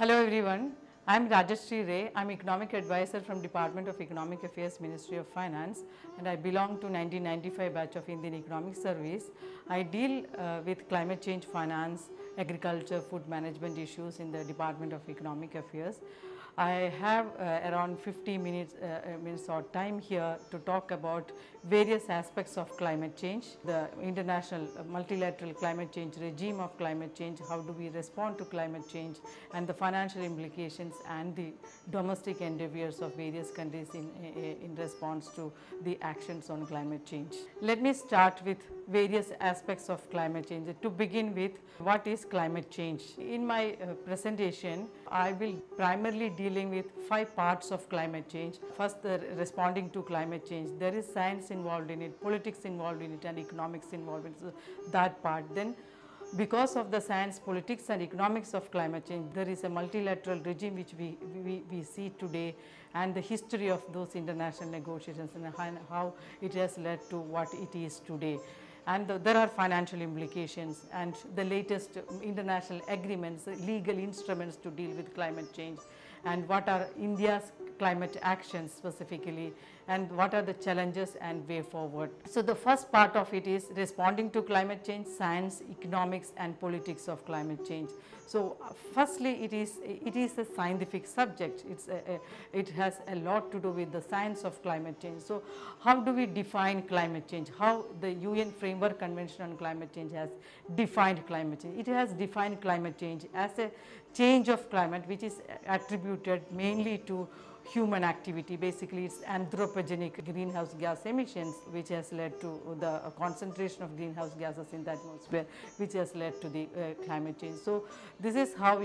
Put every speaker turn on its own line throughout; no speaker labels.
Hello everyone, I am Rajasree Ray. I am Economic Advisor from Department of Economic Affairs, Ministry of Finance, and I belong to 1995 batch of Indian Economic Service. I deal with climate change finance, agriculture, food management issues in the Department of Economic Affairs. I have around 50 minutes or time here to talk about various aspects of climate change, the international multilateral climate change regime of climate change, how do we respond to climate change, and the financial implications and the domestic endeavors of various countries in response to the actions on climate change. Let me start with various aspects of climate change. To begin with, what is climate change? In my presentation, I will primarily dealing with 5 parts of climate change. First, the responding to climate change. There is science involved in it, politics involved in it, and economics involved in it. So that part. Then, because of the science, politics and economics of climate change, there is a multilateral regime which we see today, and the history of those international negotiations and how it has led to what it is today. And there are financial implications and the latest international agreements, legal instruments to deal with climate change, and what are India's climate actions specifically, and what are the challenges and way forward. So the first part of it is responding to climate change, science, economics and politics of climate change. So firstly, it is a scientific subject. It has a lot to do with the science of climate change. So how do we define climate change? How the UN Framework Convention on Climate Change has defined climate change? It has defined climate change as a change of climate which is attributed mainly to human activity. Basically, it's anthropogenic greenhouse gas emissions which has led to the concentration of greenhouse gases in the atmosphere, which has led to the climate change. So this is how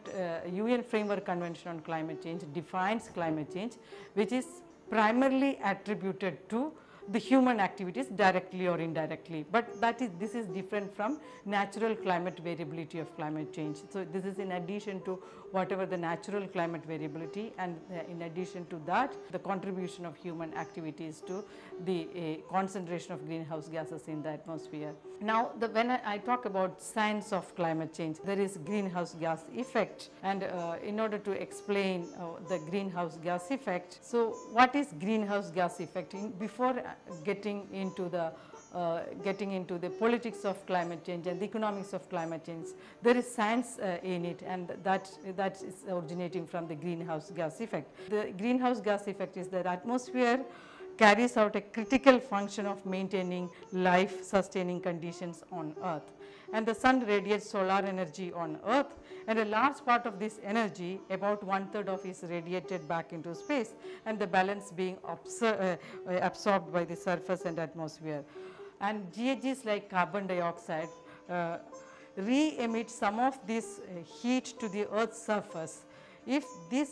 UN Framework Convention on Climate Change defines climate change, which is primarily attributed to the human activities directly or indirectly, but this is different from natural climate variability of climate change. So this is in addition to whatever the natural climate variability, and in addition to that, the contribution of human activities to the concentration of greenhouse gases in the atmosphere. Now when I talk about science of climate change, there is greenhouse gas effect, and in order to explain the greenhouse gas effect, so what is greenhouse gas effect? Before getting into the politics of climate change and the economics of climate change, there is science in it, and that is originating from the greenhouse gas effect. The greenhouse gas effect is that atmosphere carries out a critical function of maintaining life sustaining conditions on Earth, and the sun radiates solar energy on Earth, and a large part of this energy, about 1/3 of it, is radiated back into space, and the balance being absorbed by the surface and atmosphere. And GHGs like carbon dioxide re-emit some of this heat to the Earth's surface. If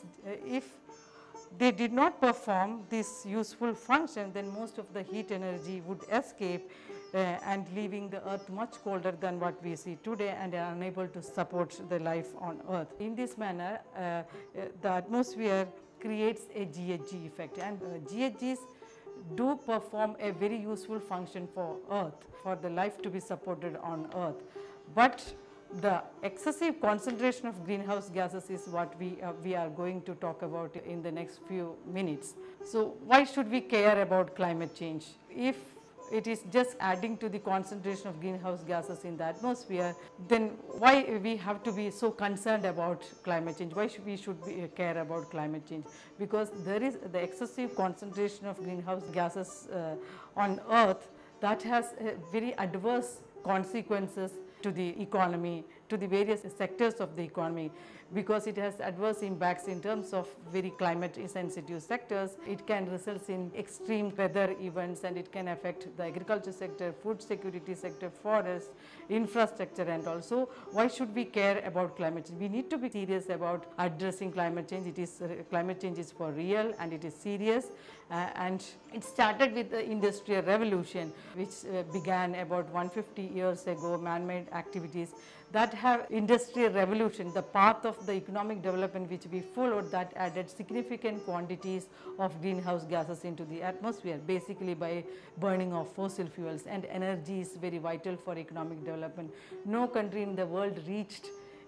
they did not perform this useful function, then most of the heat energy would escape and leaving the Earth much colder than what we see today, and are unable to support the life on Earth. In this manner, the atmosphere creates a GHG effect, and GHGs do perform a very useful function for Earth, for the life to be supported on Earth. But the excessive concentration of greenhouse gases is what we are going to talk about in the next few minutes. So why should we care about climate change? If it is just adding to the concentration of greenhouse gases in the atmosphere, then why we have to be so concerned about climate change? Why should we care about climate change? Because there is the excessive concentration of greenhouse gases on Earth that has very adverse consequences to the economy, to the various sectors of the economy, because it has adverse impacts in terms of very climate sensitive sectors. It can result in extreme weather events, and it can affect the agriculture sector, food security sector, forests, infrastructure, and also why should we care about climate change? We need to be serious about addressing climate change. Climate change is for real, and it is serious, and it started with the Industrial Revolution, which began about 150 years ago, man-made activities that have Industrial Revolution, the path of the economic development which we followed, that added significant quantities of greenhouse gases into the atmosphere, basically by burning of fossil fuels, and energy is very vital for economic development. No country in the world reached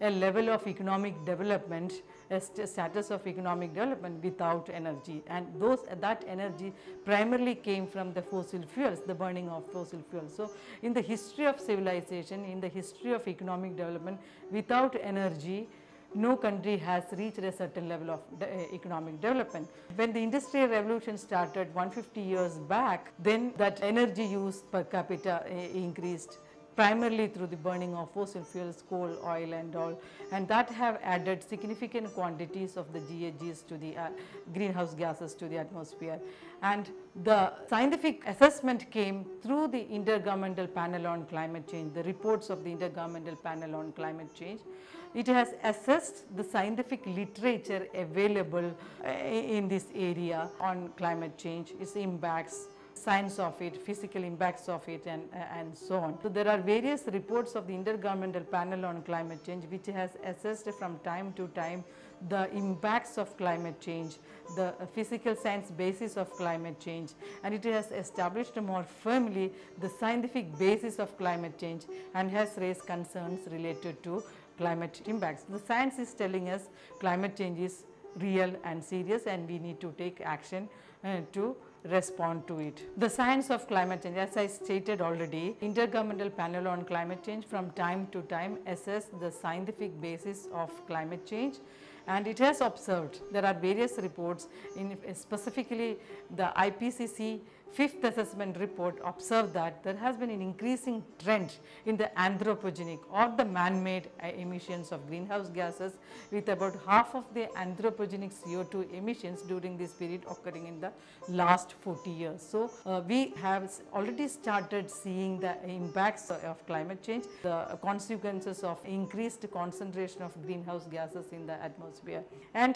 a level of economic development, a status of economic development without energy, and that energy primarily came from the fossil fuels, the burning of fossil fuels. So, in the history of civilization, in the history of economic development, without energy, no country has reached a certain level of economic development. When the industrial revolution started 150 years back, then that energy use per capita increased primarily through the burning of fossil fuels, coal, oil and all, and that have added significant quantities of the GHGs to the greenhouse gases to the atmosphere. And the scientific assessment came through the Intergovernmental Panel on Climate Change, the reports of the Intergovernmental Panel on Climate Change. It has assessed the scientific literature available in this area on climate change, its impacts, science of it, physical impacts of it and so on. So, there are various reports of the Intergovernmental Panel on Climate Change which has assessed from time to time the impacts of climate change, the physical science basis of climate change, and it has established more firmly the scientific basis of climate change and has raised concerns related to climate impacts. The science is telling us climate change is real and serious and we need to take action to respond to it. The science of climate change, as I stated already, Intergovernmental Panel on Climate Change from time to time assess the scientific basis of climate change, and it has observed there are various reports, in specifically the IPCC fifth assessment report observed that there has been an increasing trend in the anthropogenic or the man-made emissions of greenhouse gases, with about half of the anthropogenic CO2 emissions during this period occurring in the last 40 years. So, we have already started seeing the impacts of climate change, the consequences of increased concentration of greenhouse gases in the atmosphere, and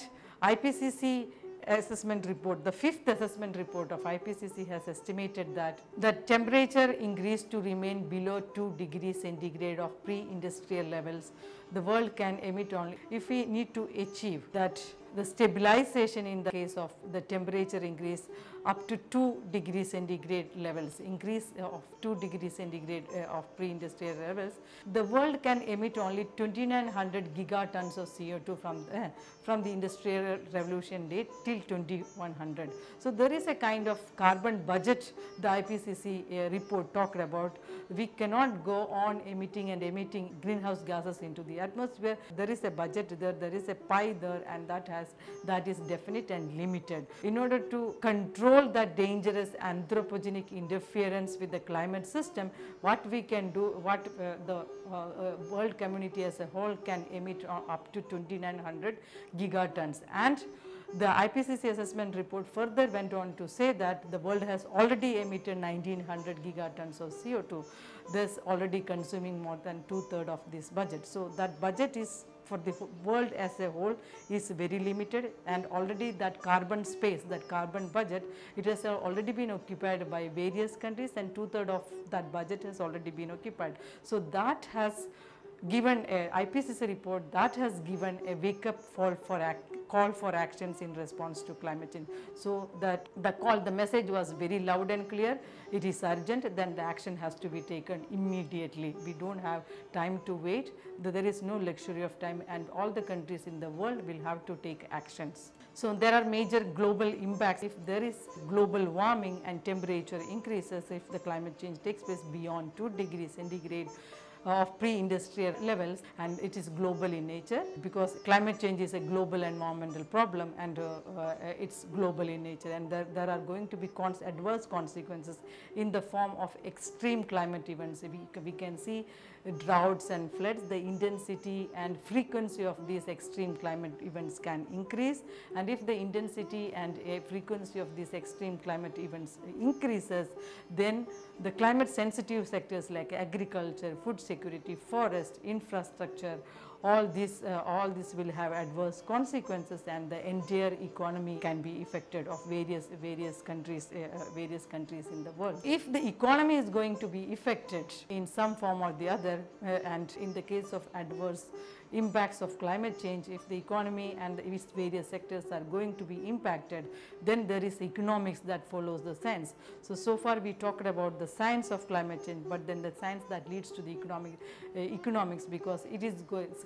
IPCC assessment report, the fifth assessment report of IPCC has estimated that the temperature increase to remain below 2 degrees centigrade of pre-industrial levels, the world can emit only if we need to achieve that the stabilization in the case of the temperature increase up to 2 degrees centigrade levels, increase of 2 degrees centigrade of pre-industrial levels, the world can emit only 2900 gigatons of CO2 from the industrial revolution date till 2100. So, there is a kind of carbon budget the IPCC report talked about. We cannot go on emitting and emitting greenhouse gases into the atmosphere. There is a budget there, there is a pie there, and that is definite and limited. In order to control that dangerous anthropogenic interference with the climate system, what we can do, what the world community as a whole can emit up to 2900 gigatons. And the IPCC assessment report further went on to say that the world has already emitted 1900 gigatons of CO2, thus already consuming more than 2/3 of this budget. So, that budget is for the world as a whole is very limited, and already that carbon space, that carbon budget, it has already been occupied by various countries, and 2/3 of that budget has already been occupied. So, that has given a IPCC report that has given a wake up call for actions in response to climate change. So, that the message was very loud and clear. It is urgent, then the action has to be taken immediately. We do not have time to wait. There is no luxury of time, and all the countries in the world will have to take actions. So, there are major global impacts. If there is global warming and temperature increases, if the climate change takes place beyond 2 degrees centigrade of pre-industrial levels, and it is global in nature, because climate change is a global environmental problem, and it is global in nature, and there are going to be adverse consequences in the form of extreme climate events. We can see droughts and floods. The intensity and frequency of these extreme climate events can increase, and if the intensity and frequency of these extreme climate events increases, then the climate sensitive sectors like agriculture, food security, forest, infrastructure, all this will have adverse consequences, and the entire economy can be affected of various countries in the world. If the economy is going to be affected in some form or the other, and in the case of adverse impacts of climate change, if the economy and its various sectors are going to be impacted, then there is economics that follows the science. So far we talked about the science of climate change, but then the science that leads to the economics, because it is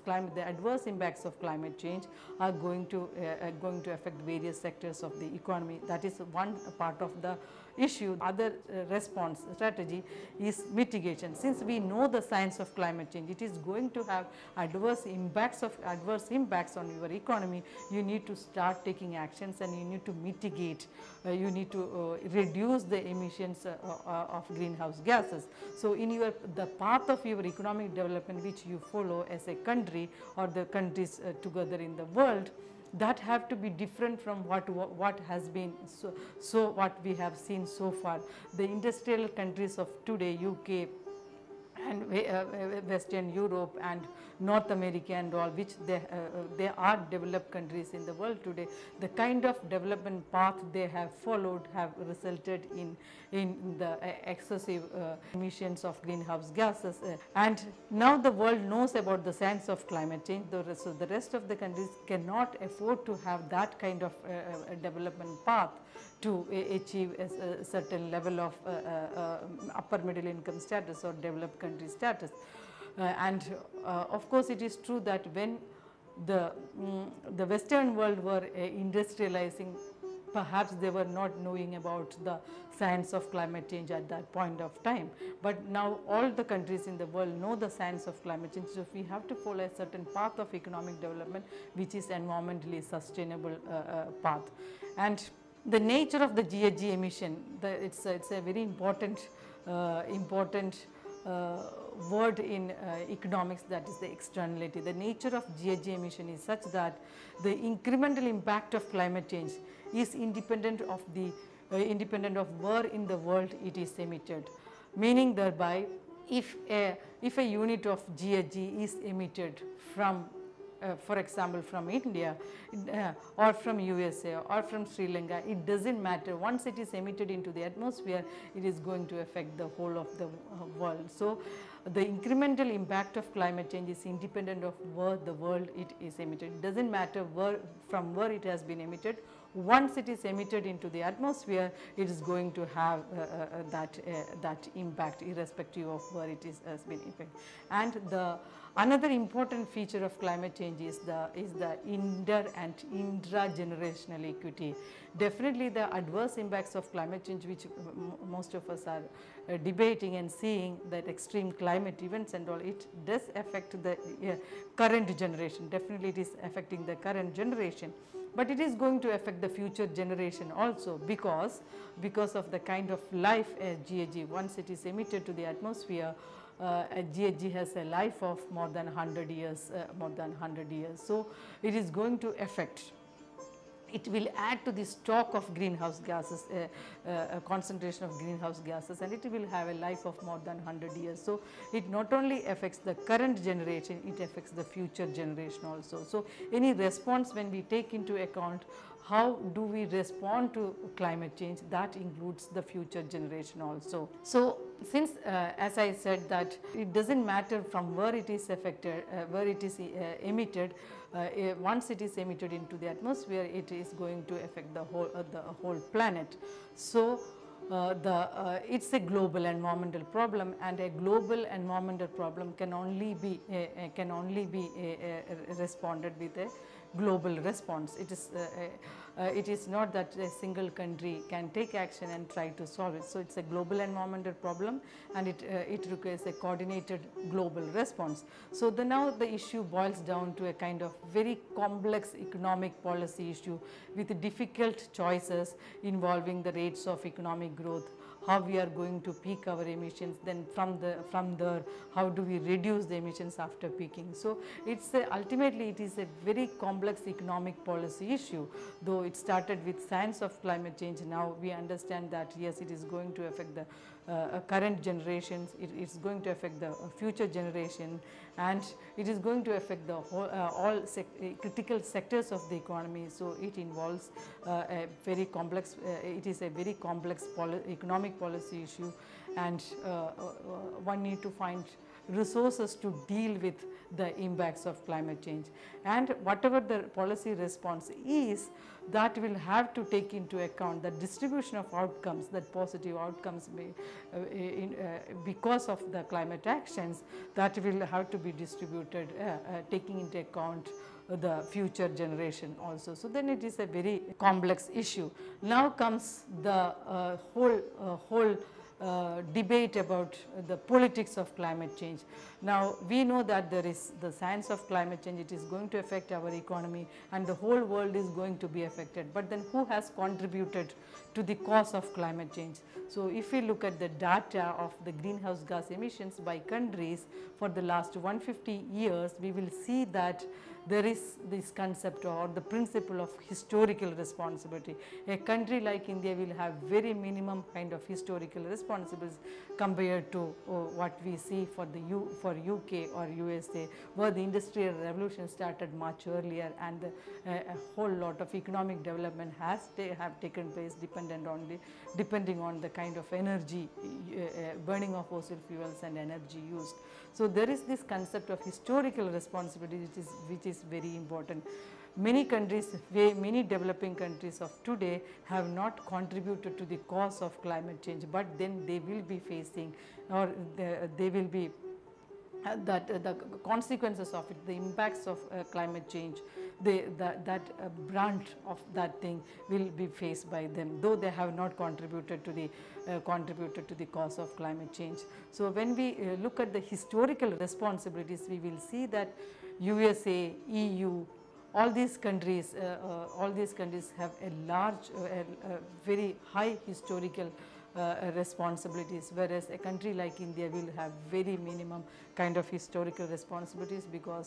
the adverse impacts of climate change are going to affect various sectors of the economy. That is one part of the issue. Other response strategy is mitigation. Since we know the science of climate change, it is going to have adverse impacts on your economy. You need to start taking actions, and you need to mitigate. You need to reduce the emissions of greenhouse gases. So in the path of your economic development which you follow as a country or the countries together in the world, that have to be different from what has been what we have seen so far. The industrial countries of today, UK and Western Europe and North America and all, which they are developed countries in the world today, the kind of development path they have followed have resulted in the excessive emissions of greenhouse gases. And now the world knows about the science of climate change. So the rest of the countries cannot afford to have that kind of development path to achieve a certain level of upper middle income status or developed country status. Of course, it is true that when the Western world were industrializing, perhaps they were not knowing about the science of climate change at that point of time. But now all the countries in the world know the science of climate change. So we have to follow a certain path of economic development which is environmentally sustainable path. And the nature of the GHG emission, it's a very important word in economics, that is the externality. The nature of GHG emission is such that the incremental impact of climate change is independent of where in the world it is emitted. Meaning thereby, if a unit of GHG is emitted from for example from India or from USA or from Sri Lanka, it does not matter. Once it is emitted into the atmosphere, it is going to affect the whole of the world. So the incremental impact of climate change is independent of where the world it is emitted. It does not matter from where it has been emitted. Once it is emitted into the atmosphere, it is going to have that impact irrespective of where it has been affected. And another important feature of climate change is the inter and intra-generational equity. Definitely the adverse impacts of climate change, which most of us are debating and seeing, that extreme climate events and all, it does affect the current generation. Definitely it is affecting the current generation. But it is going to affect the future generation also, because of the kind of life GHG, once it is emitted to the atmosphere, GHG has a life of more than 100 years. So it is going to affect. It will add to the stock of greenhouse gases, concentration of greenhouse gases, and it will have a life of more than 100 years. So it not only affects the current generation, it affects the future generation also. So any response, when we take into account how do we respond to climate change, that includes the future generation also. So since as I said that it does not matter from where it is affected, where it is emitted, once it is emitted into the atmosphere, it is going to affect the whole planet. So it's a global environmental problem, and a global environmental problem can only be responded with a global response. It is not that a single country can take action and try to solve it. So it's a global environmental problem, and it requires a coordinated global response. So now the issue boils down to a kind of very complex economic policy issue with difficult choices involving the rates of economic growth, how we are going to peak our emissions, then from there how do we reduce the emissions after peaking. So it's ultimately it is a very complex economic policy issue. Though it started with science of climate change, now we understand that yes, it is going to affect the current generations, it is going to affect the future generation, and it is going to affect the whole critical sectors of the economy. So it involves a very complex, it is a very complex economic policy issue, and one need to find resources to deal with the impacts of climate change. And whatever the policy response is, that will have to take into account the distribution of outcomes, that positive outcomes because of the climate actions, that will have to be distributed taking into account the future generation also. So then it is a very complex issue. Now comes the whole debate about the politics of climate change. Now we know that there is the science of climate change, it is going to affect our economy and the whole world is going to be affected, but then who has contributed to the cause of climate change? So if we look at the data of the greenhouse gas emissions by countries for the last 150 years, we will see that there is this concept or the principle of historical responsibility. A country like India will have very minimum kind of historical responsibilities compared to what we see for the UK or USA, where the industrial revolution started much earlier and a whole lot of economic development have taken place depending on the kind of energy burning of fossil fuels and energy used. So there is this concept of historical responsibility which is very important. Many countries, many developing countries of today have not contributed to the cause of climate change, but then they will be facing, or they will be the consequences of it, the impacts of climate change, that brunt of that thing will be faced by them, though they have not contributed to the cause of climate change. So when we look at the historical responsibilities, we will see that USA, EU, all these countries have a large, very high historical responsibilities, whereas a country like India will have very minimum kind of historical responsibilities, because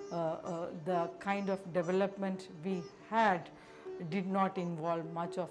the kind of development we had did not involve much of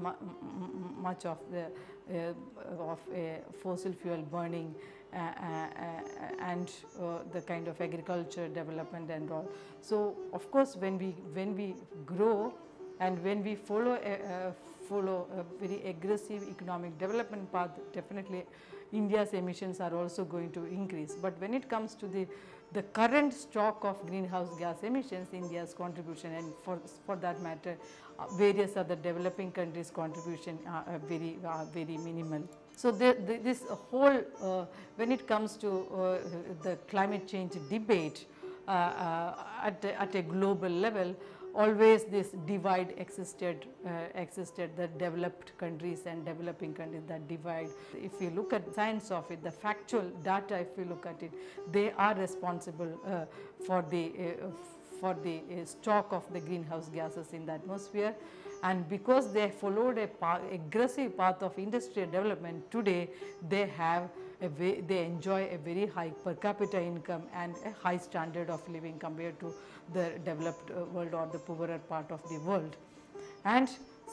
fossil fuel burning and the kind of agriculture development and all. So of course when we grow and when we follow a very aggressive economic development path, definitely India's emissions are also going to increase. But when it comes to the current stock of greenhouse gas emissions, India's contribution, and for that matter various other developing countries' contribution are very minimal. So this whole when it comes to the climate change debate at a global level, always this divide existed, the developed countries and developing countries, that divide. If you look at science of it, the factual data, if you look at it, they are responsible for the stock of the greenhouse gases in the atmosphere. And because they followed a aggressive path of industrial development, today they enjoy a very high per capita income and a high standard of living compared to the developed world or the poorer part of the world. And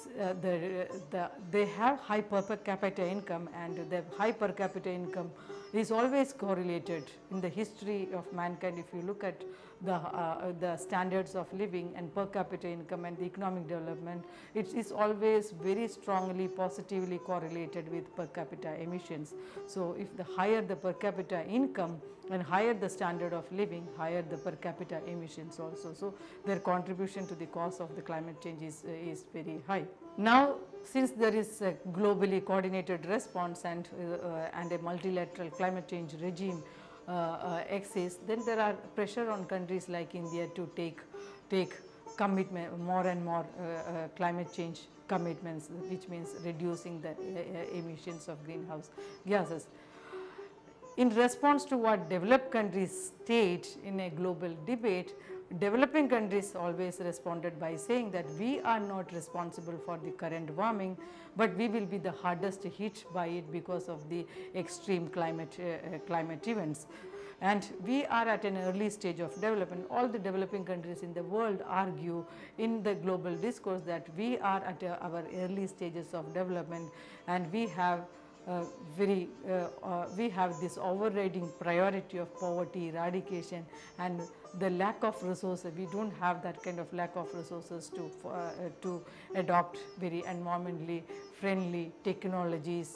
they have high per capita income, and the high per capita income is always correlated in the history of mankind. If you look at the standards of living and per capita income and the economic development, it is always very strongly positively correlated with per capita emissions. So if the higher the per capita income and higher the standard of living, higher the per capita emissions also. So their contribution to the cause of the climate change is very high. Now, since there is a globally coordinated response and a multilateral climate change regime exists, then there are pressure on countries like India to take commitment, more and more climate change commitments, which means reducing the emissions of greenhouse gases. In response to what developed countries state in a global debate, developing countries always responded by saying that we are not responsible for the current warming, but we will be the hardest hit by it because of the extreme climate events. And we are at an early stage of development. All the developing countries in the world argue in the global discourse that we are at our early stages of development, and we have we have this overriding priority of poverty eradication and the lack of resources. We don't have that kind of lack of resources to adopt very environmentally friendly technologies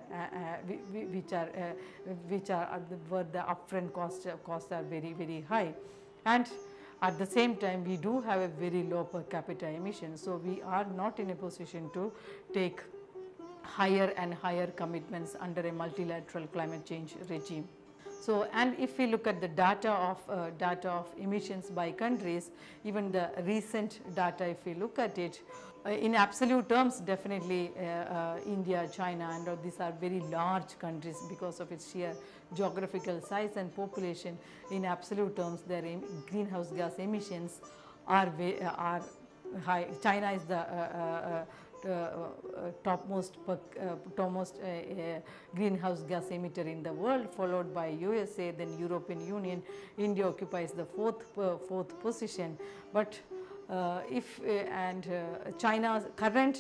where the upfront costs are very high. And at the same time, we do have a very low per capita emission. So we are not in a position to take higher and higher commitments under a multilateral climate change regime. So, and if we look at the data of emissions by countries, even the recent data, if we look at it, in absolute terms, definitely India, China, and these are very large countries because of its sheer geographical size and population. In absolute terms, their greenhouse gas emissions are high. China is the topmost greenhouse gas emitter in the world, followed by USA, then European Union. India occupies the fourth position. But China's current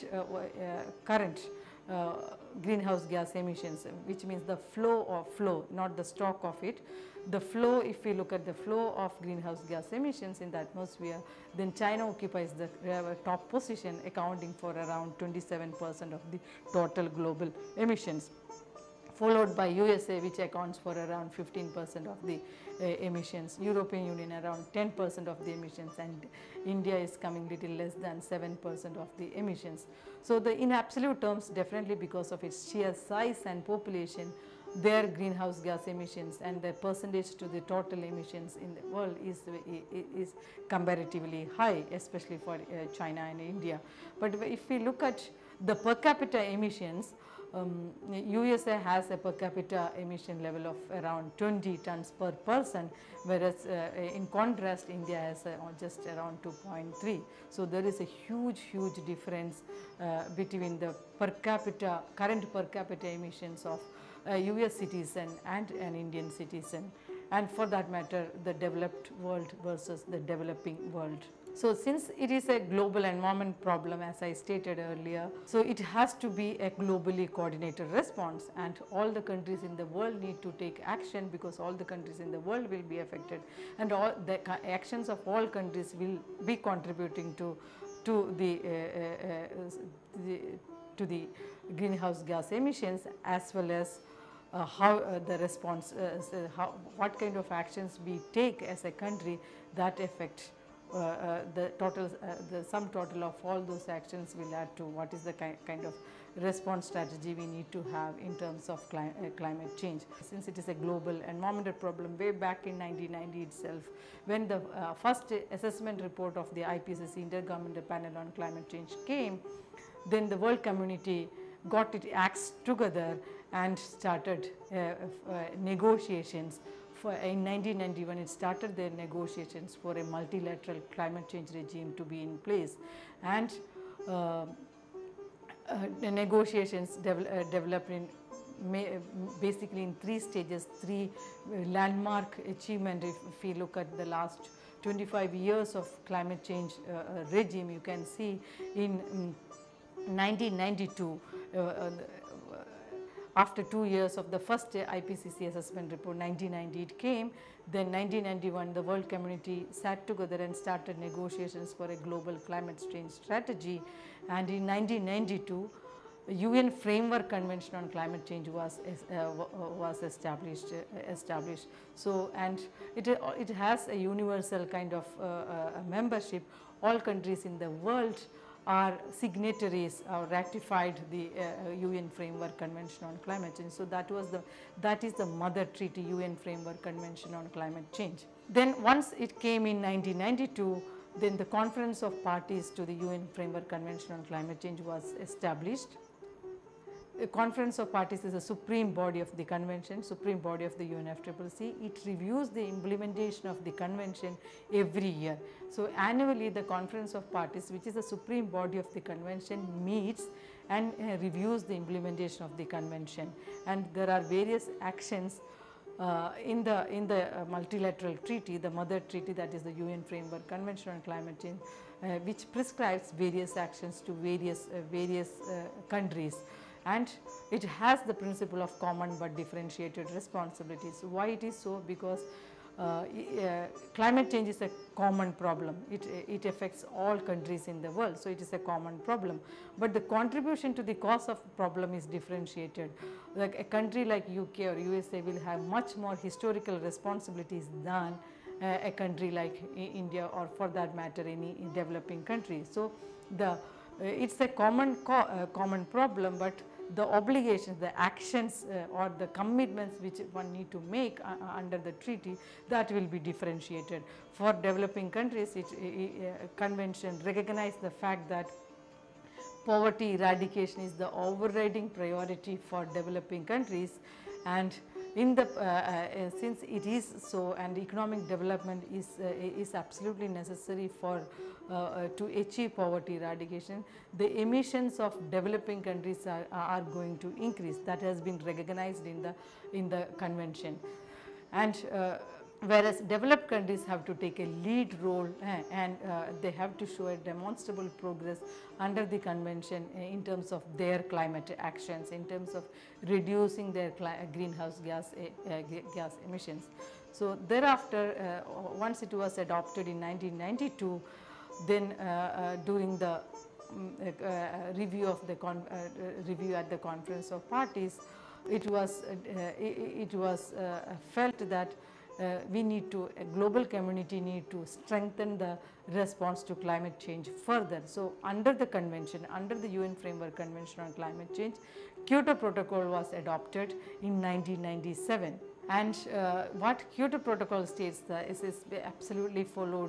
greenhouse gas emissions, which means the flow, not the stock of it. The flow, if we look at the flow of greenhouse gas emissions in the atmosphere, then China occupies the top position, accounting for around 27% of the total global emissions, followed by USA, which accounts for around 15% of the emissions, European Union around 10% of the emissions, and India is coming little less than 7% of the emissions. So in absolute terms, definitely because of its sheer size and population, their greenhouse gas emissions and the percentage to the total emissions in the world is comparatively high, especially for China and India. But if we look at the per capita emissions, USA has a per capita emission level of around 20 tons per person, whereas in contrast India has just around 2.3. So there is a huge difference between the current per capita emissions of US citizen and an Indian citizen, and for that matter the developed world versus the developing world. So since it is a global environment problem, as I stated earlier, so it has to be a globally coordinated response, and all the countries in the world need to take action, because all the countries in the world will be affected, and all the actions of all countries will be contributing to the greenhouse gas emissions, as well as how the response, what kind of actions we take as a country that affect the sum total of all those actions will add to what is the kind of response strategy we need to have in terms of climate change. Since it is a global environmental problem, way back in 1990 itself, when the first assessment report of the IPCC Intergovernmental Panel on Climate Change came, then the world community got its acts together and started negotiations. In 1991, it started their negotiations for a multilateral climate change regime to be in place, and the negotiations developed in basically in 3 stages, 3 landmark achievements. If we look at the last 25 years of climate change regime, you can see in 1992, after 2 years of the first IPCC assessment report, 1990 it came, then 1991 the world community sat together and started negotiations for a global climate change strategy, and in 1992 UN Framework Convention on Climate Change was established. So, and it has a universal kind of membership. All countries in the world are signatories or ratified the UN Framework Convention on Climate Change. So that is the mother treaty, UN Framework Convention on Climate Change. Then once it came in 1992, then the Conference of Parties to the UN Framework Convention on Climate Change was established. The Conference of Parties is a supreme body of the convention, supreme body of the UNFCCC. It reviews the implementation of the convention every year. So annually the Conference of Parties, which is the supreme body of the convention, meets and reviews the implementation of the convention. And there are various actions in the multilateral treaty, the mother treaty, that is the UN Framework Convention on Climate Change, which prescribes various actions to various countries. and it has the principle of common but differentiated responsibilities. Why it is so? Because climate change is a common problem. It affects all countries in the world, so it is a common problem. But the contribution to the cause of problem is differentiated. Like a country like UK or USA will have much more historical responsibilities than a country like India, or for that matter any developing country. So it's a common problem, but the obligations, the actions or the commitments which one need to make under the treaty, that will be differentiated. For developing countries, convention recognize the fact that poverty eradication is the overriding priority for developing countries, and in the since it is so, and economic development is absolutely necessary for to achieve poverty eradication, the emissions of developing countries are going to increase. That has been recognized in the convention, and whereas developed countries have to take a lead role and they have to show a demonstrable progress under the convention in terms of their climate actions, in terms of reducing their greenhouse gas emissions. So thereafter, once it was adopted in 1992, then during the review of the review at the Conference of Parties, it was felt that we need to, a global community need to strengthen the response to climate change further. So under the convention, under the UN Framework Convention on Climate Change, Kyoto Protocol was adopted in 1997. And what Kyoto Protocol states is absolutely followed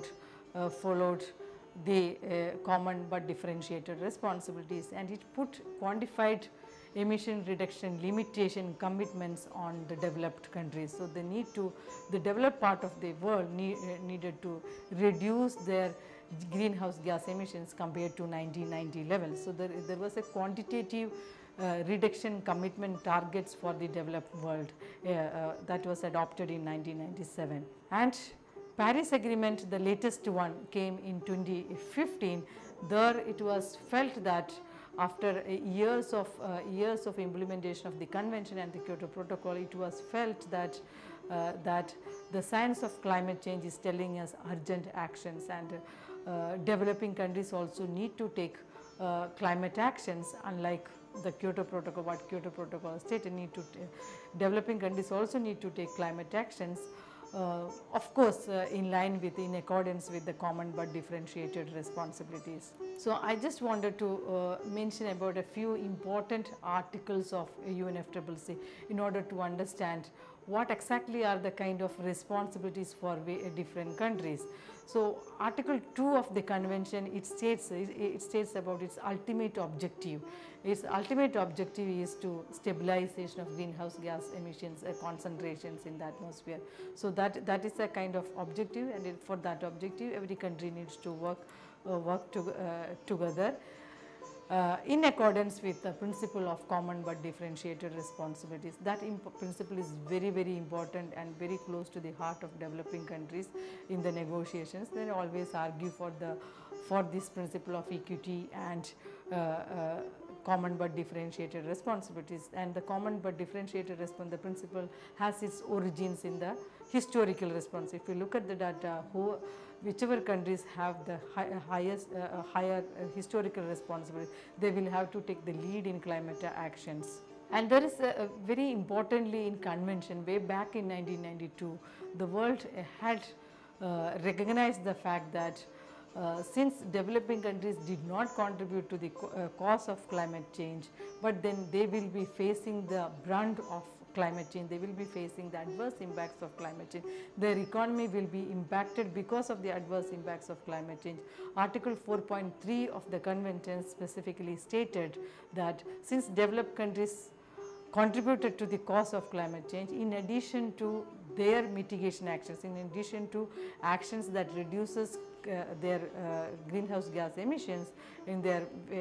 the common but differentiated responsibilities, and it put quantified emission reduction limitation commitments on the developed countries. So they need to, the developed part of the world needed to reduce their greenhouse gas emissions compared to 1990 levels. So there was a quantitative reduction commitment targets for the developed world that was adopted in 1997. And Paris Agreement, the latest one, came in 2015. There it was felt that after years of implementation of the convention and the Kyoto Protocol, it was felt that that the science of climate change is telling us urgent actions, and developing countries also need to take climate actions, unlike the Kyoto Protocol. What Kyoto Protocol stated, developing countries also need to take climate actions. Of course, in accordance with the common but differentiated responsibilities. So I just wanted to mention about a few important articles of UNFCCC in order to understand what exactly are the kind of responsibilities for different countries. So Article 2 of the convention, it states about its ultimate objective. Its ultimate objective is to stabilization of greenhouse gas emissions concentrations in the atmosphere. So that is a kind of objective, and for that objective every country needs to work together in accordance with the principle of common but differentiated responsibilities. That principle is very, very important and very close to the heart of developing countries in the negotiations. They always argue for this principle of equity and common but differentiated responsibilities. And the common but differentiated the principle has its origins in the historical response. If you look at the data, whichever countries have the higher historical responsibility, they will have to take the lead in climate actions. And there is very importantly in convention, way back in 1992, the world had recognized the fact that since developing countries did not contribute to the cause of climate change, but then they will be facing the brunt of climate change, they will be facing the adverse impacts of climate change. Their economy will be impacted because of the adverse impacts of climate change. Article 4.3 of the convention specifically stated that since developed countries contributed to the cause of climate change, in addition to their mitigation actions, in addition to actions that reduces their greenhouse gas emissions in their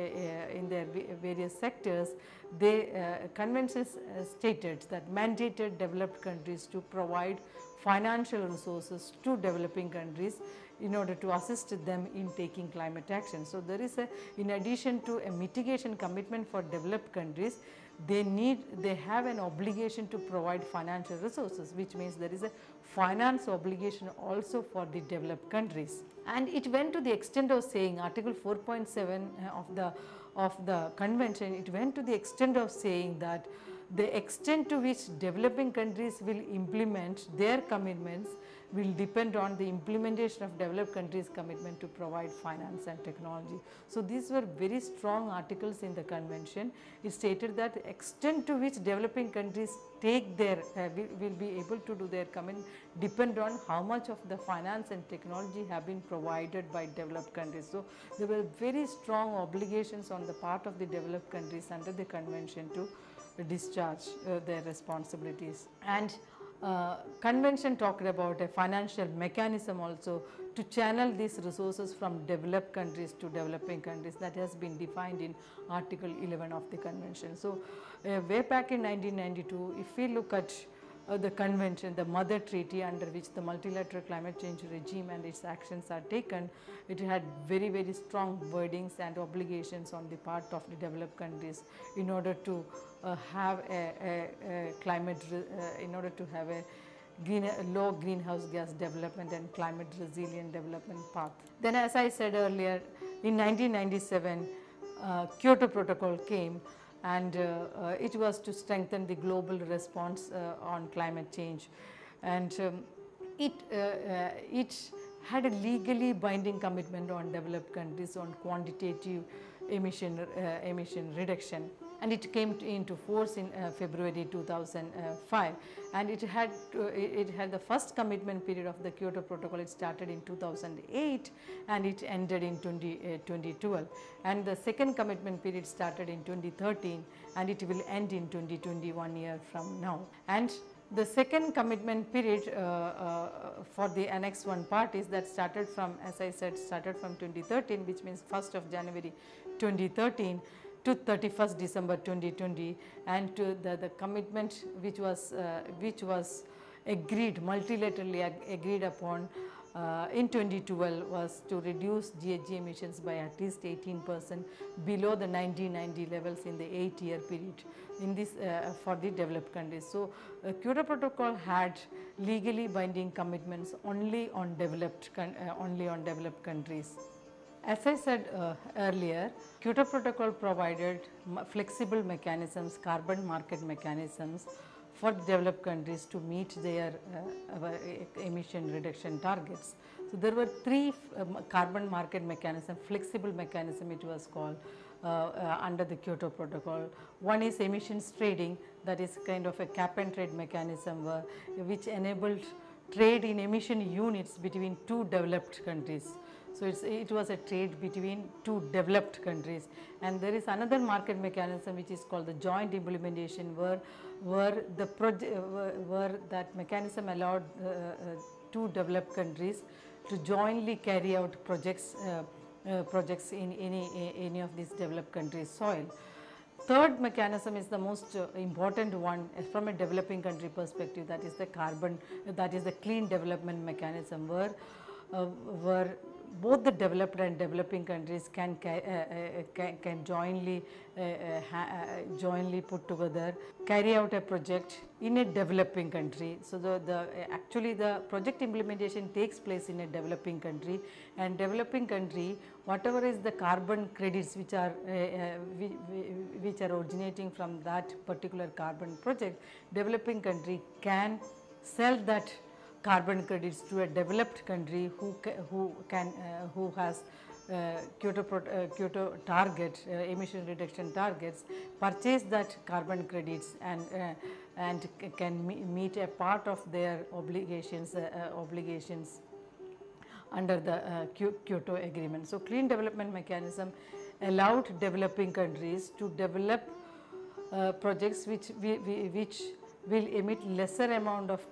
various sectors, the conventions stated that mandated developed countries to provide financial resources to developing countries in order to assist them in taking climate action. So there is in addition to a mitigation commitment for developed countries, they have an obligation to provide financial resources, which means there is a finance obligation also for the developed countries. And it went to the extent of saying, Article 4.7 of the convention, it went to the extent of saying that the extent to which developing countries will implement their commitments will depend on the implementation of developed countries' commitment to provide finance and technology. So, these were very strong articles in the convention. It stated that the extent to which developing countries take their will be able to do their commitment depend on how much of the finance and technology have been provided by developed countries. So, there were very strong obligations on the part of the developed countries under the convention to discharge their responsibilities. And convention talked about a financial mechanism also to channel these resources from developed countries to developing countries, that has been defined in Article 11 of the convention. So, way back in 1992, if we look at the convention, the mother treaty under which the multilateral climate change regime and its actions are taken, it had very, very strong wordings and obligations on the part of the developed countries in order to have a climate, in order to have a low greenhouse gas development and climate resilient development path. Then, as I said earlier, in 1997, Kyoto Protocol came, and it was to strengthen the global response on climate change, and it had a legally binding commitment on developed countries on quantitative emission reduction, and it came into force in February 2005, and it had the first commitment period of the Kyoto Protocol. It started in 2008 and it ended in 2012, and the second commitment period started in 2013 and it will end in 2020, 1 year from now. And the second commitment period for the Annex 1 parties, that started from, as I said, started from 2013, which means 1st of January 2013 to 31st December 2020, and to the commitment which was agreed, multilaterally agreed upon in 2012 was to reduce GHG emissions by at least 18% below the 1990 levels in the 8-year period in this for the developed countries. So, Kyoto Protocol had legally binding commitments only on developed countries. As I said earlier, Kyoto Protocol provided flexible mechanisms, carbon market mechanisms for developed countries to meet their emission reduction targets. So, there were 3 carbon market mechanisms, flexible mechanism it was called under the Kyoto Protocol. One is emissions trading, that is kind of a cap and trade mechanism which enabled trade in emission units between 2 developed countries. So, it was a trade between 2 developed countries, and there is another market mechanism which is called the joint implementation, where that mechanism allowed 2 developed countries to jointly carry out projects in any of these developed countries' soil. Third mechanism is the most important one from a developing country perspective, that is the clean development mechanism, where both the developed and developing countries can jointly put together, carry out a project in a developing country. So, actually the project implementation takes place in a developing country, and developing country, whatever is the carbon credits which are originating from that particular carbon project, developing country can sell that carbon credits to a developed country who has Kyoto target emission reduction targets, purchase that carbon credits and can meet a part of their obligations under the Kyoto agreement. So, clean development mechanism allowed developing countries to develop projects which will emit lesser amount of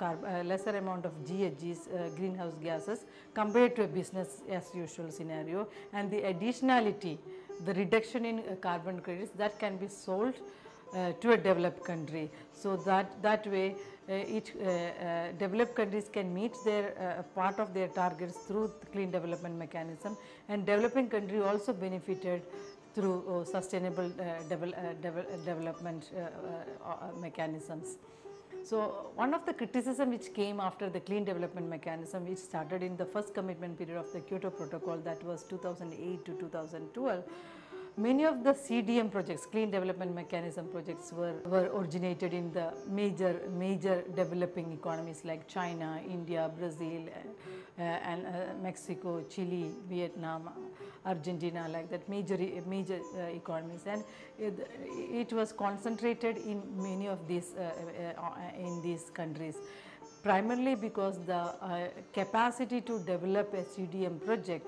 GHGs, greenhouse gases, compared to a business as usual scenario, and the additionality, the reduction in carbon credits, that can be sold to a developed country. So, that way developed countries can meet their part of their targets through the clean development mechanism, and developing country also benefited through sustainable development mechanisms. So, one of the criticism which came after the clean development mechanism, which started in the first commitment period of the Kyoto Protocol, that was 2008 to 2012, many of the CDM projects, clean development mechanism projects, were originated in the major developing economies like China, India, Brazil, and Mexico, Chile, Vietnam, Argentina, like that major economies, and it was concentrated in many of these in these countries, primarily because the capacity to develop a CDM project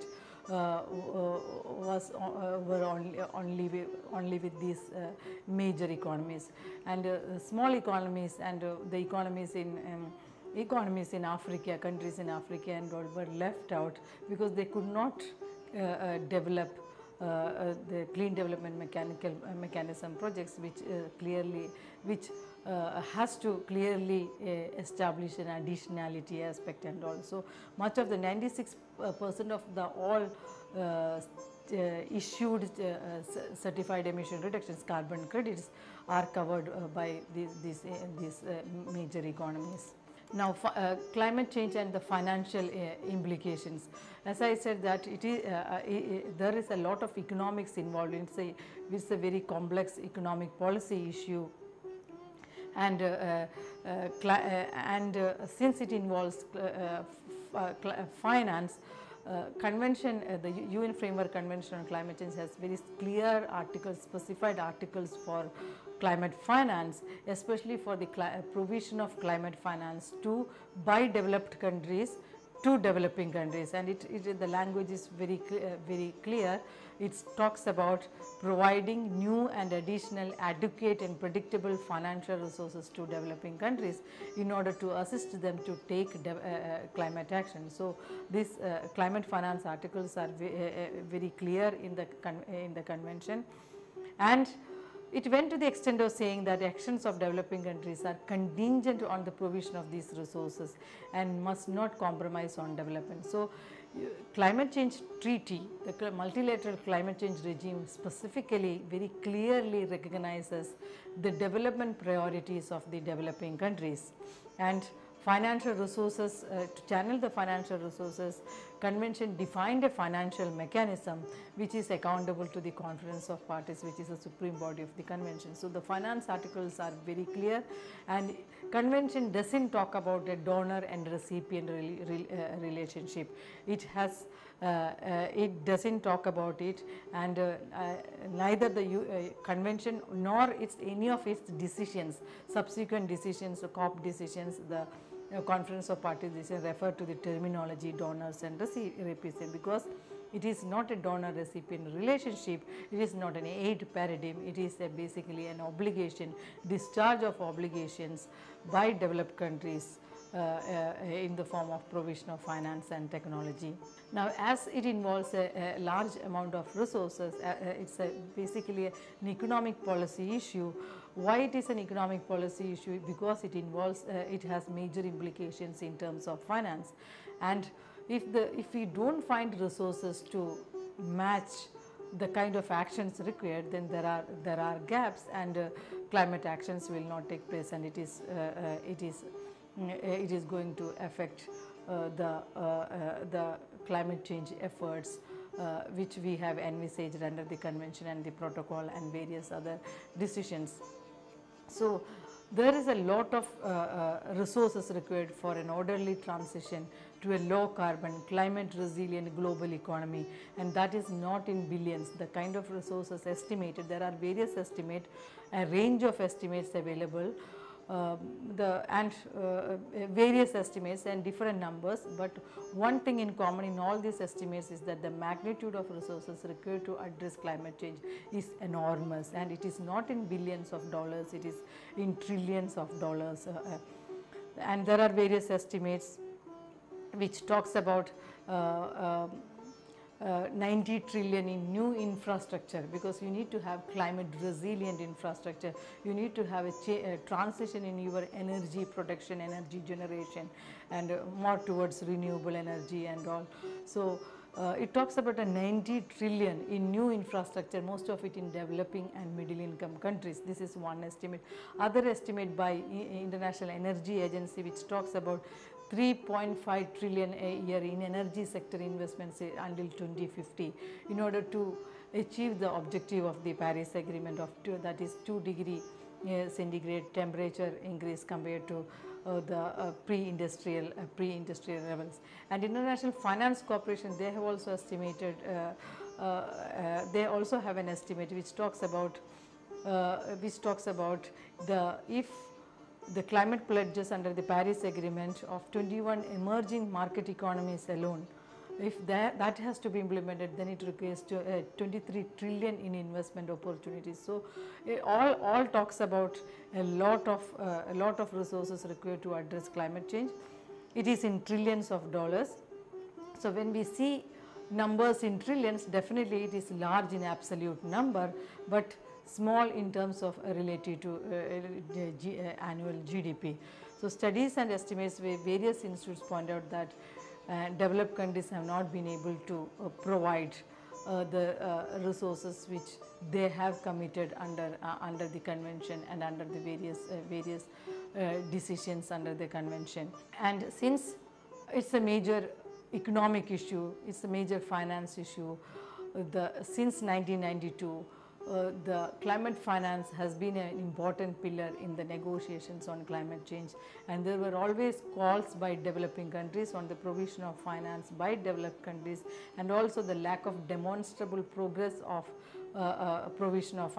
were only with these major economies, and small economies and the economies in Africa, countries in Africa and all were left out because they could not develop the clean development mechanism projects, which has to clearly establish an additionality aspect, and also much of the 96% of the all issued certified emission reductions, carbon credits, are covered by these major economies. Now, climate change and the financial implications. As I said, that there is a lot of economics involved in it's a very complex economic policy issue, and since it involves finance, convention, the UN Framework Convention on Climate Change has very clear articles, specified articles for climate finance, especially for the provision of climate finance by developed countries to developing countries, and the language is very clear. It talks about providing new and additional adequate and predictable financial resources to developing countries in order to assist them to take climate action. So, these climate finance articles are very clear in the convention, and it went to the extent of saying that actions of developing countries are contingent on the provision of these resources and must not compromise on development. So, climate change treaty, the multilateral climate change regime specifically very clearly recognizes the development priorities of the developing countries, and financial resources, to channel the financial resources, convention defined a financial mechanism which is accountable to the Conference of Parties, which is the supreme body of the convention. So, the finance articles are very clear, and convention does not talk about a donor and recipient relationship. It has it does not talk about it, and neither the convention nor any of its decisions, subsequent decisions, COP decisions, the Conference of Parties decisions refer to the terminology donors and recipients, because it is not a donor recipient relationship, it is not an aid paradigm, it is basically an obligation, discharge of obligations by developed countries in the form of provision of finance and technology. Now, as it involves a large amount of resources, it is basically an economic policy issue. Why it is an economic policy issue? Because it involves, it has major implications in terms of finance, and if we do not find resources to match the kind of actions required, then there are gaps, and climate actions will not take place, and it is going to affect the climate change efforts which we have envisaged under the convention and the protocol and various other decisions. So, there is a lot of resources required for an orderly transition to a low carbon, climate resilient global economy, and that is not in billions. The kind of resources estimated, there are various estimates, a range of estimates available, various estimates and different numbers, but one thing in common in all these estimates is that the magnitude of resources required to address climate change is enormous, and it is not in billions of dollars, it is in trillions of dollars, and there are various estimates which talks about 90 trillion in new infrastructure, because you need to have climate resilient infrastructure, you need to have a transition in your energy production, energy generation, and more towards renewable energy and all. So, it talks about a 90 trillion in new infrastructure, most of it in developing and middle income countries. This is one estimate. Other estimate by International Energy Agency, which talks about 3.5 trillion a year in energy sector investments until 2050 in order to achieve the objective of the Paris Agreement of that is 2 degree centigrade temperature increase compared to the pre-industrial levels. And International Finance Corporation, they have also estimated, they also have an estimate which talks about if the climate pledges under the Paris Agreement of 21 emerging market economies alone, if that has to be implemented, then it requires 23 trillion in investment opportunities. So all talks about a lot of resources required to address climate change. It is in trillions of dollars. So when we see numbers in trillions, definitely it is large in absolute number, but small in terms of relative to annual GDP. So studies and estimates where various institutes point out that developed countries have not been able to provide the resources which they have committed under the convention and under the various decisions under the convention. And since it's a major economic issue, it's a major finance issue, since 1992 the climate finance has been an important pillar in the negotiations on climate change, and there were always calls by developing countries on the provision of finance by developed countries, and also the lack of demonstrable progress of provision of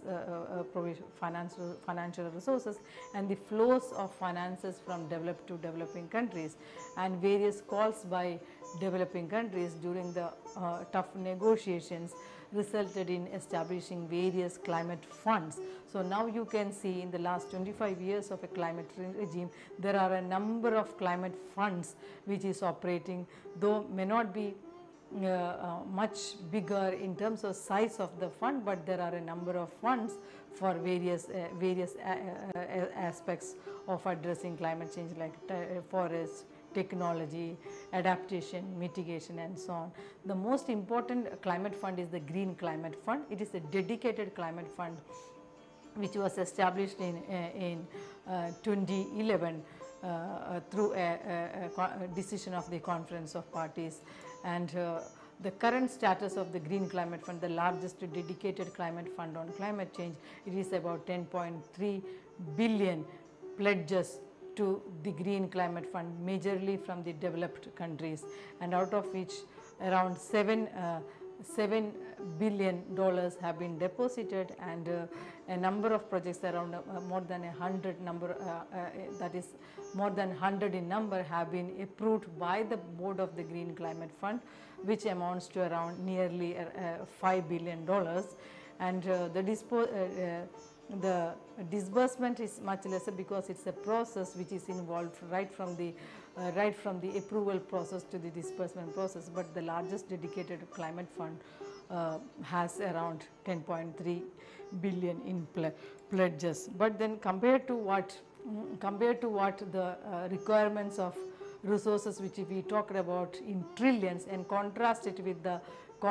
financial resources and the flows of finances from developed to developing countries, and various calls by developing countries during the tough negotiations resulted in establishing various climate funds. So now you can see in the last 25 years of a climate regime, there are a number of climate funds which is operating, though may not be much bigger in terms of size of the fund, but there are a number of funds for various aspects of addressing climate change, like forests, technology, adaptation, mitigation, and so on. The most important climate fund is the Green Climate Fund. It is a dedicated climate fund which was established in 2011 through a decision of the Conference of Parties. And the current status of the Green Climate Fund, the largest dedicated climate fund on climate change, it is about 10.3 billion pledges to the Green Climate Fund, majorly from the developed countries, and out of which around $7 billion have been deposited, and a number of projects around more than 100 number, that is more than 100 in number, have been approved by the board of the Green Climate Fund, which amounts to around nearly $5 billion, and the disbursement is much lesser because it's a process which is involved right from the approval process to the disbursement process. But the largest dedicated climate fund has around 10.3 billion in pledges. But then compared to what the requirements of resources which we talked about in trillions, and contrast it with the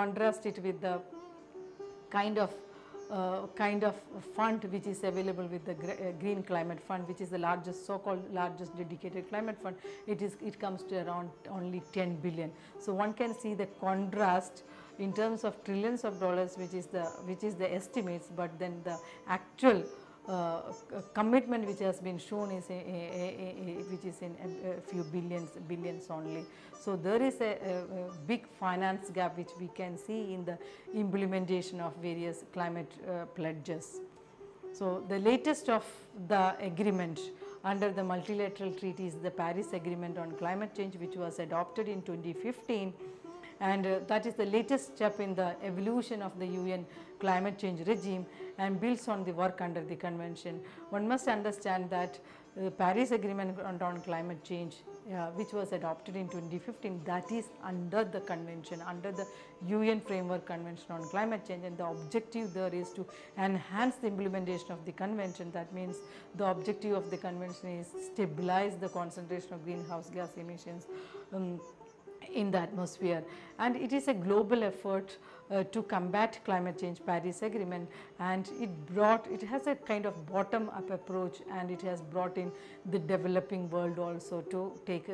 kind of fund which is available with the Green Climate Fund, which is the largest, so-called largest dedicated climate fund, it comes to around only 10 billion. So one can see the contrast in terms of trillions of dollars, which is the estimates, but then the actual commitment which has been shown is which is in a few billions only. So there is a big finance gap which we can see in the implementation of various climate pledges. So the latest of the agreement under the multilateral treaty is the Paris Agreement on Climate Change, which was adopted in 2015, and that is the latest step in the evolution of the UN climate change regime and builds on the work under the convention. One must understand that the Paris Agreement on climate change, which was adopted in 2015, that is under the convention, under the UN Framework Convention on Climate Change, and the objective there is to enhance the implementation of the convention. That means the objective of the convention is stabilize the concentration of greenhouse gas emissions, in the atmosphere, and it is a global effort to combat climate change, Paris Agreement, and it has a kind of bottom up approach, and it has brought in the developing world also to take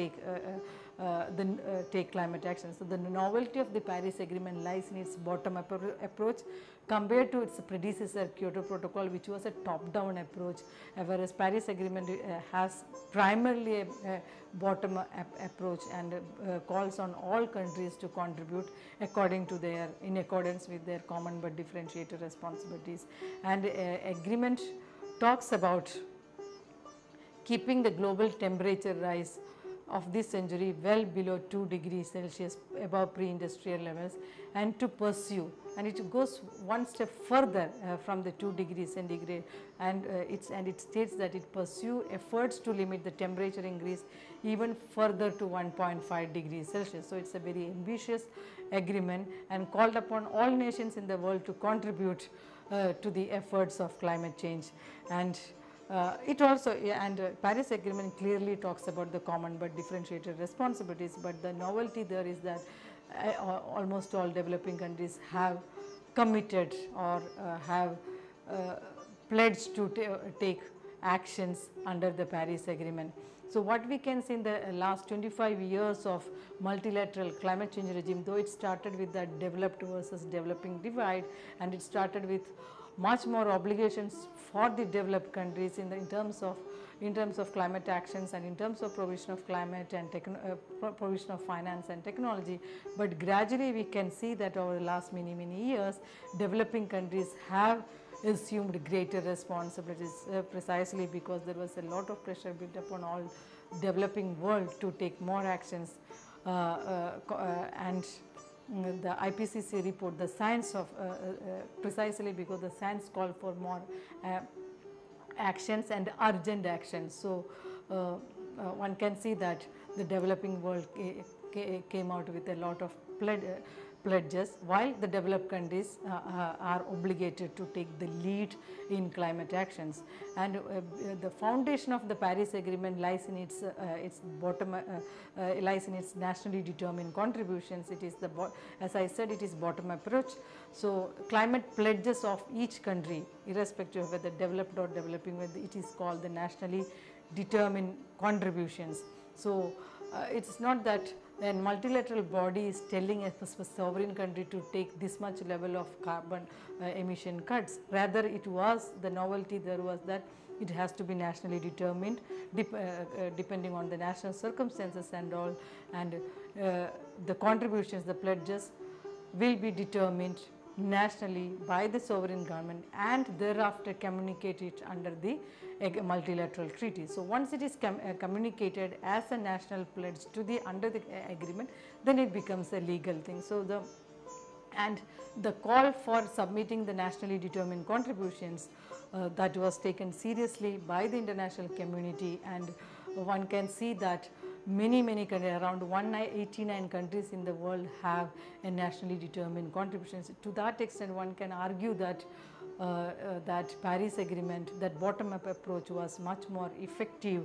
climate action. So the novelty of the Paris Agreement lies in its bottom up approach compared to its predecessor Kyoto Protocol, which was a top down approach, whereas Paris Agreement has primarily a bottom up approach and calls on all countries to contribute in accordance with their common but differentiated responsibilities. And agreement talks about keeping the global temperature rise of this century well below 2 degrees Celsius above pre-industrial levels, and to pursue, and it goes one step further from the 2 degrees centigrade, and it states that it pursue efforts to limit the temperature increase even further to 1.5 degrees Celsius. So it is a very ambitious agreement and called upon all nations in the world to contribute to the efforts of climate change. And it also, Paris Agreement clearly talks about the common but differentiated responsibilities, but the novelty there is that almost all developing countries have committed or have pledged to take actions under the Paris Agreement. So what we can see in the last 25 years of multilateral climate change regime, though it started with the developed versus developing divide, and it started with much more obligations for the developed countries in terms of climate actions and in terms of provision of climate and provision of finance and technology. But gradually we can see that over the last many years, developing countries have assumed greater responsibilities precisely because there was a lot of pressure built upon all developing world to take more actions, and the IPCC report, the science of precisely because the science called for more actions and urgent actions. So one can see that the developing world came out with a lot of pledges, while the developed countries are obligated to take the lead in climate actions. And the foundation of the Paris Agreement lies in its lies in its nationally determined contributions. It is as I said, it is bottom approach. So climate pledges of each country, irrespective of whether developed or developing, it is called the nationally determined contributions. So it's not that a multilateral body is telling a sovereign country to take this much level of carbon emission cuts. Rather, it was the novelty there was that it has to be nationally determined depending on the national circumstances and all, and the contributions, the pledges will be determined nationally by the sovereign government and thereafter communicate it under the multilateral treaty. So once it is communicated as a national pledge to under the agreement, then it becomes a legal thing. So the call for submitting the nationally determined contributions that was taken seriously by the international community, and one can see that many countries, around 189 countries in the world have a nationally determined contributions. To that extent, one can argue that that Paris Agreement, that bottom-up approach was much more effective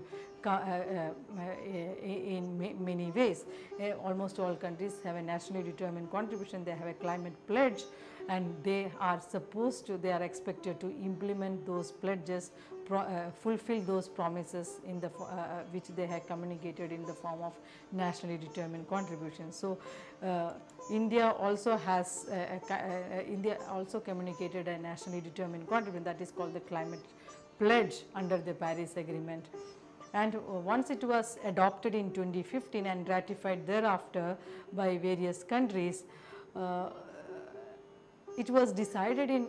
in many ways. Almost all countries have a nationally determined contribution, they have a climate pledge, and they are expected to implement those pledges, fulfill those promises in the which they have communicated in the form of nationally determined contributions. So India also has India also communicated a nationally determined contribution, that is called the climate pledge under the Paris Agreement. And once it was adopted in 2015 and ratified thereafter by various countries, it was decided in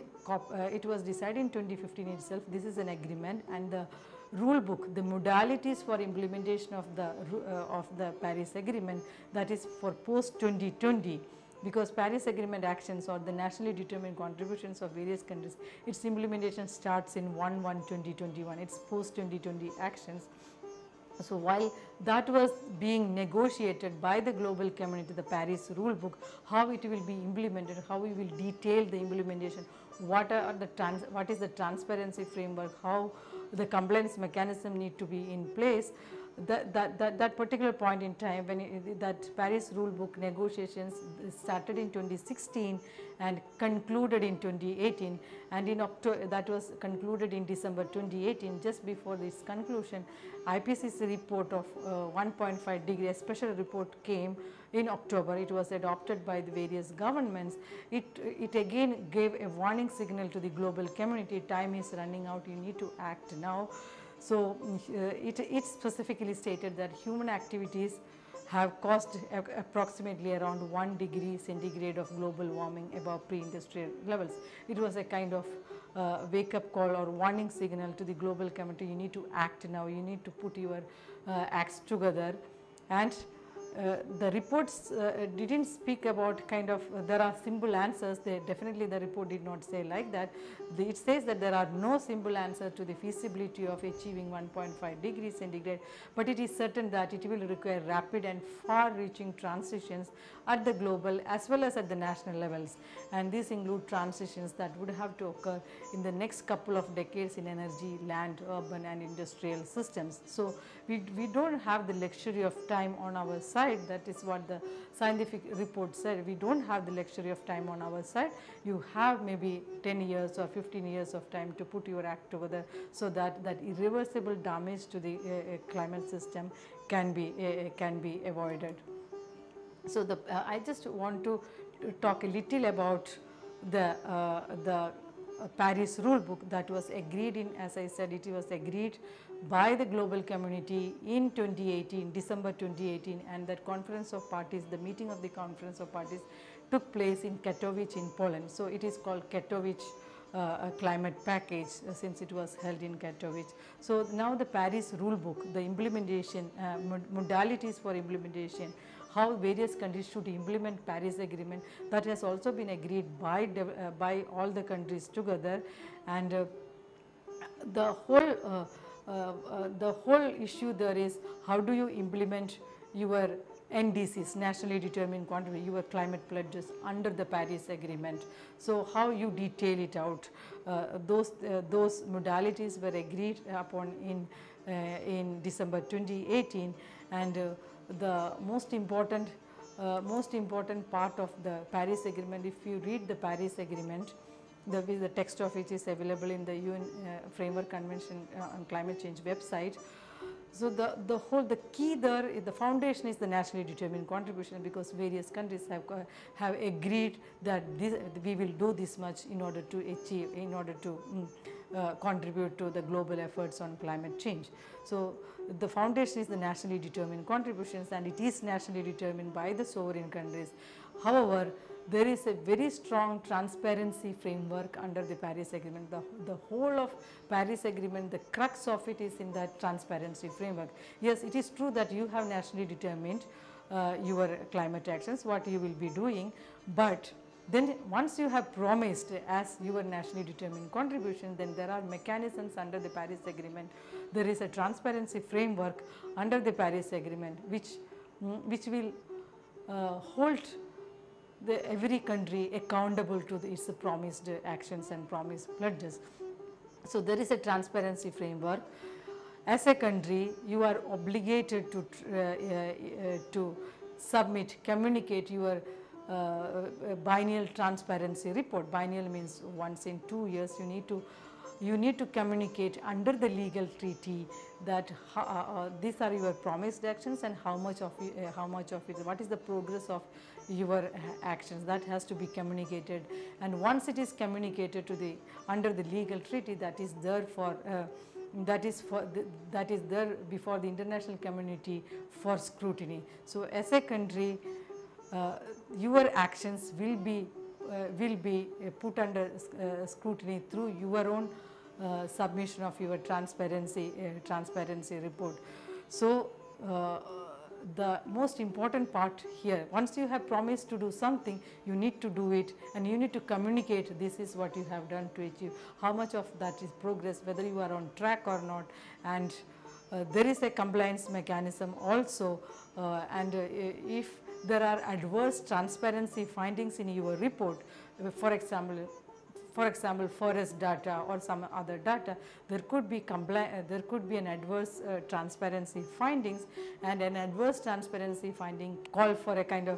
2015 itself. This is an agreement, and the rule book, the modalities for implementation of the Paris Agreement, that is for post 2020, because Paris Agreement actions or the nationally determined contributions of various countries, its implementation starts in 1/1/2021. It's post 2020 actions. So while that was being negotiated by the global community, the Paris rule book, how it will be implemented, how we will detail the implementation, what is the transparency framework, how the compliance mechanism need to be in place. That particular point in time when that Paris rule book negotiations started in 2016 and concluded in 2018, and in October, that was concluded in December 2018. Just before this conclusion, IPCC report of 1.5 degree, a special report came in October. It was adopted by the various governments. It again gave a warning signal to the global community, time is running out, you need to act now. So, it specifically stated that human activities have caused approximately around 1 degree centigrade of global warming above pre-industrial levels. It was a kind of wake up call or warning signal to the global community, you need to act now, you need to put your acts together. And the reports didn't speak about kind of there are simple answers. Definitely the report did not say like that. It says that there are no simple answer to the feasibility of achieving 1.5 degrees centigrade, but it is certain that it will require rapid and far reaching transitions at the global as well as at the national levels, and these include transitions that would have to occur in the next couple of decades in energy, land, urban and industrial systems. So, we do not have the luxury of time on our side. That is what the scientific report said. We do not have the luxury of time on our side. You have maybe 10 years or 15 years of time to put your act together, so that irreversible damage to the climate system can be avoided. So, I just want to talk a little about the Paris rule book that was agreed in, as I said, it was agreed by the global community in 2018, December 2018, and that conference of parties, the meeting of the conference of parties took place in Katowice in Poland. So, it is called Katowice climate package since it was held in Katowice. So, now the Paris rule book, the implementation, modalities for implementation, how various countries should implement Paris agreement, that has also been agreed by all the countries together, and the whole issue there is how do you implement your NDCs, nationally determined contribution, your climate pledges under the Paris agreement. So, how you detail it out, those modalities were agreed upon in December 2018, and the most important part of the Paris agreement, if you read the Paris agreement, the text of which is available in the UN Framework Convention on Climate Change website. So, the key there, the foundation is the nationally determined contribution, because various countries have agreed that we will do this much in order to achieve, in order to contribute to the global efforts on climate change. So, the foundation is the nationally determined contributions, and it is nationally determined by the sovereign countries. However, there is a very strong transparency framework under the Paris agreement. The whole of Paris agreement, the crux of it is in that transparency framework. Yes, it is true that you have nationally determined your climate actions, what you will be doing, but then once you have promised as your nationally determined contribution, then there are mechanisms under the Paris agreement. There is a transparency framework under the Paris agreement which will hold every country accountable to its promised actions and promised pledges. So, there is a transparency framework. As a country, you are obligated to submit, communicate your biennial transparency report. Biennial means once in 2 years you need to communicate under the legal treaty that these are your promised actions and how much of it, what is the progress of your actions, that has to be communicated. And once it is communicated to the under the legal treaty, that is there for that is there before the international community for scrutiny. So, as a country, your actions will be put under scrutiny through your own submission of your transparency report. So, the most important part here, once you have promised to do something, you need to do it, and you need to communicate this is what you have done to achieve, how much of that is progress, whether you are on track or not, and there is a compliance mechanism also, and if there are adverse transparency findings in your report, for example, for example, forest data or some other data, there could be an adverse transparency findings, and an adverse transparency finding call for a kind of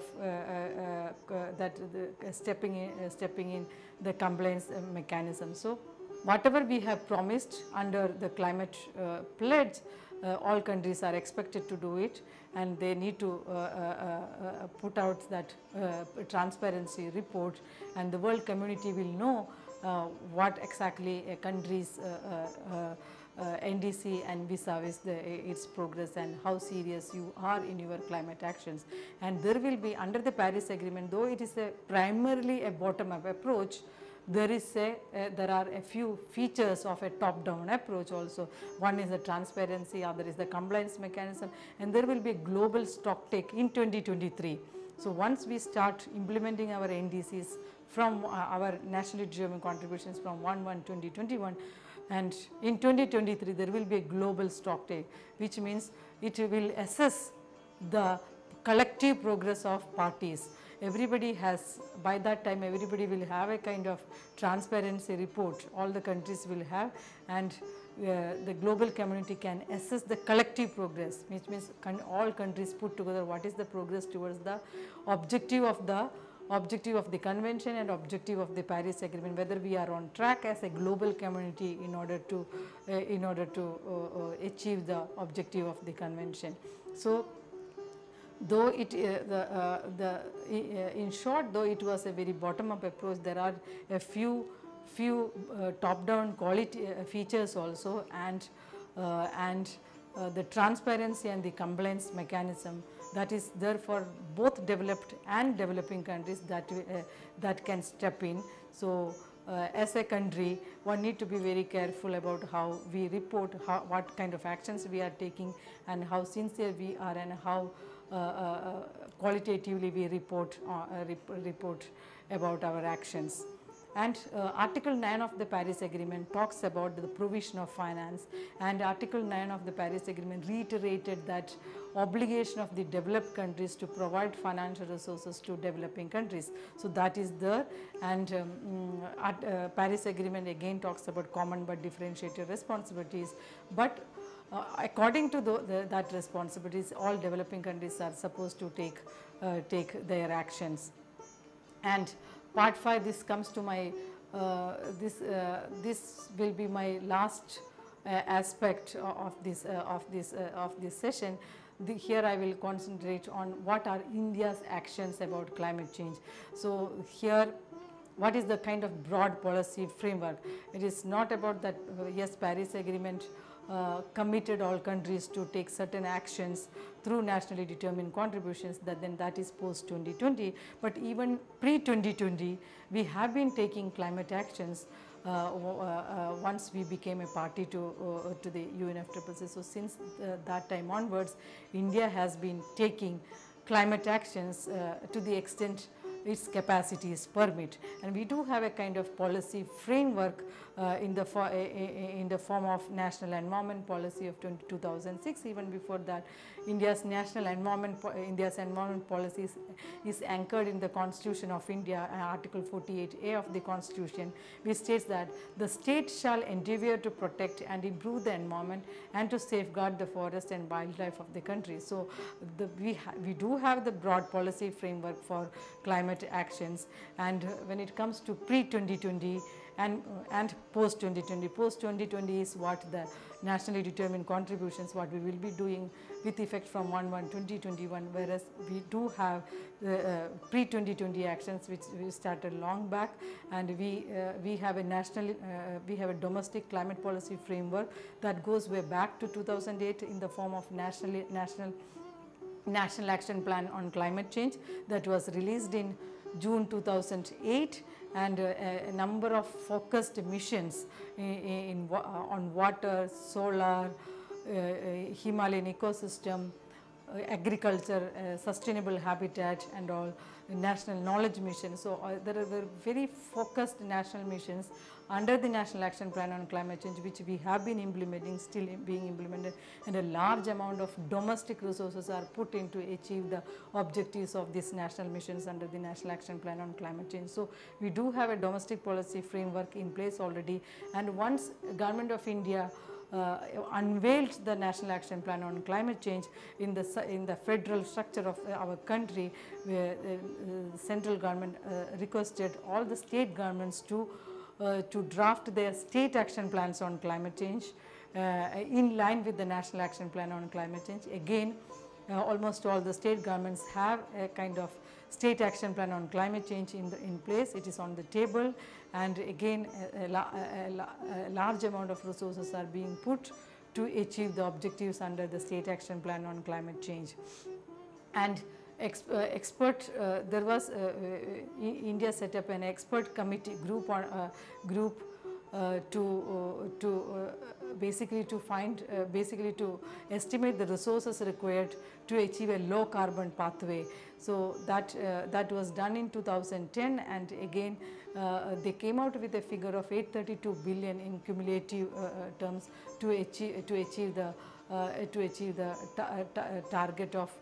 stepping in the compliance mechanism. So, whatever we have promised under the climate pledge, all countries are expected to do it, and they need to put out that transparency report, and the world community will know what exactly a country's NDC and vis-a-vis its progress, and how serious you are in your climate actions. And there will be, under the Paris Agreement, though it is primarily a bottom-up approach, there are a few features of a top-down approach also. One is the transparency, other is the compliance mechanism, and there will be a global stock take in 2023. So, once we start implementing our NDCs from our nationally determined contributions from 1/1/2021, and in 2023 there will be a global stock take, which means it will assess the collective progress of parties. Everybody has, by that time everybody will have a kind of transparency report, all the countries will have, and the global community can assess the collective progress, which means all countries put together what is the progress towards the objective of the convention and objective of the Paris Agreement, whether we are on track as a global community in order to achieve the objective of the convention. So, though it in short, though it was a very bottom up approach, there are a few top down quality features also, and the transparency and the compliance mechanism that is there for both developed and developing countries that can step in. So, as a country, one need to be very careful about how we report, what kind of actions we are taking, and how sincere we are, and how qualitatively we report about our actions. And Article 9 of the Paris Agreement talks about the provision of finance, and Article 9 of the Paris Agreement reiterated that obligation of the developed countries to provide financial resources to developing countries. So, that is there, and Paris Agreement again talks about common but differentiated responsibilities, but according to that responsibilities, all developing countries are supposed to take their actions. And part 5, this comes to my this will be my last aspect of this session. Here I will concentrate on what are India's actions about climate change. So, here what is the kind of broad policy framework? It is not about that yes, Paris Agreement committed all countries to take certain actions through nationally determined contributions, that is post 2020, but even pre 2020 we have been taking climate actions once we became a party to the UNFCCC. So, since that time onwards, India has been taking climate actions to the extent its capacities permit, and we do have a kind of policy framework in the form of National Environment Policy of 2006. Even before that, India's environment policy is anchored in the Constitution of India, Article 48A of the Constitution, which states that the state shall endeavour to protect and improve the environment and to safeguard the forest and wildlife of the country. So, we do have the broad policy framework for climate actions, and when it comes to pre-2020 and post-2020, post-2020 is what the nationally determined contributions, what we will be doing with effect from 1/1/2021, whereas we do have the pre-2020 actions which we started long back, and we have a domestic climate policy framework that goes way back to 2008 in the form of National Action Plan on Climate Change that was released in June 2008, and a number of focused missions on water, solar, Himalayan ecosystem, agriculture, sustainable habitat and all, national knowledge mission. So there are very focused national missions under the National Action Plan on Climate Change, which we have been implementing, still being implemented, and a large amount of domestic resources are put in to achieve the objectives of these national missions under the National Action Plan on Climate Change. So we do have a domestic policy framework in place already, and once Government of India unveiled the National Action Plan on Climate Change in the federal structure of our country, where the central government requested all the state governments to draft their state action plans on climate change in line with the National Action Plan on Climate Change. Again, almost all the state governments have a kind of state action plan on climate change in place. It is on the table, and again a large amount of resources are being put to achieve the objectives under the state action plan on climate change. And there was India set up an expert committee group basically to estimate the resources required to achieve a low carbon pathway. So that was done in 2010, and again they came out with a figure of 832 billion in cumulative terms to achieve the target of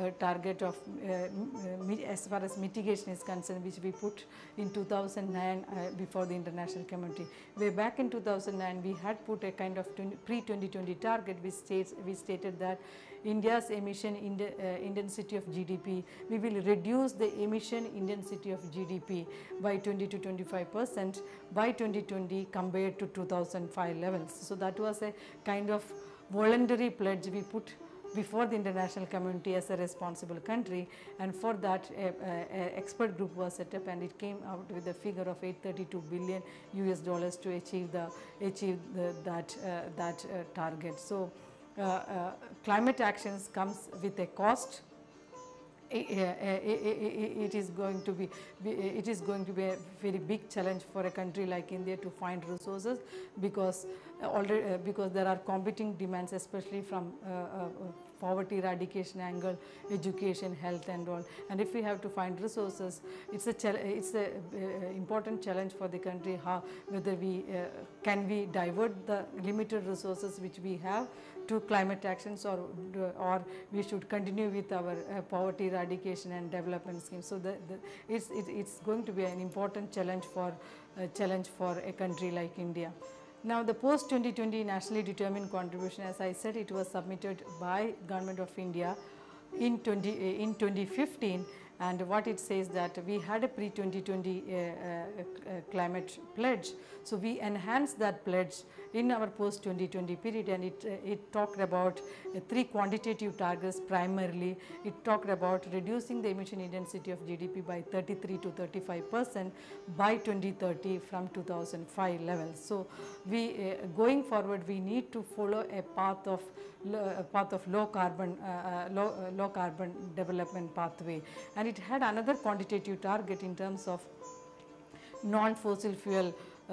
as far as mitigation is concerned, which we put in 2009 before the international community. Way back in 2009, we had put a kind of pre-2020 target, which stated that India's emission intensity of GDP, we will reduce the emission intensity of GDP by 20 to 25% by 2020 compared to 2005 levels. So that was a kind of voluntary pledge we put before the international community as a responsible country, and for that a expert group was set up, and it came out with a figure of $832 billion to achieve that target. So climate actions comes with a cost. It is going to be a very big challenge for a country like India to find resources, because there are competing demands, especially from poverty eradication angle, education, health and all. And if we have to find resources, it's a important challenge for the country, whether we can we divert the limited resources which we have to climate actions, or we should continue with our poverty eradication and development schemes. So it's going to be an important challenge for a country like India. Now the post-2020 nationally determined contribution, as I said, it was submitted by Government of India in 2015, and what it says that we had a pre-2020 climate pledge. So we enhanced that pledge in our post-2020 period, and it talked about 3 quantitative targets primarily. It talked about reducing the emission intensity of GDP by 33 to 35% by 2030 from 2005 levels. So we going forward, we need to follow a path of low carbon development pathway, and it had another quantitative target in terms of non-fossil fuel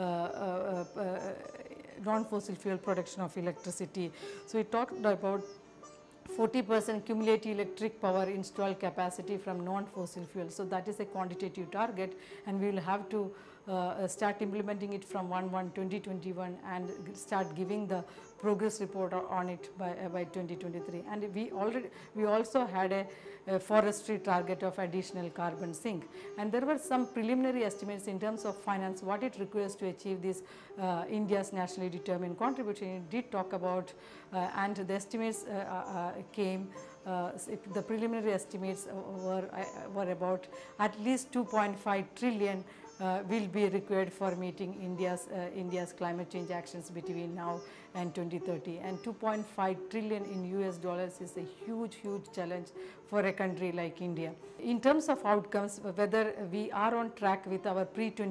production of electricity. So it talked about 40% cumulative electric power installed capacity from non-fossil fuel. So that is a quantitative target, and we will have to start implementing it from 1/1/2021 and start giving the progress report on it by 2023. And we also had a forestry target of additional carbon sink, and there were some preliminary estimates in terms of finance what it requires to achieve this India's nationally determined contribution. It did talk about and the estimates came. The preliminary estimates were about at least 2.5 trillion will be required for meeting India's climate change actions between now and 2030, and 2.5 trillion in US dollars is a huge challenge for a country like India. In terms of outcomes, whether we are on track with our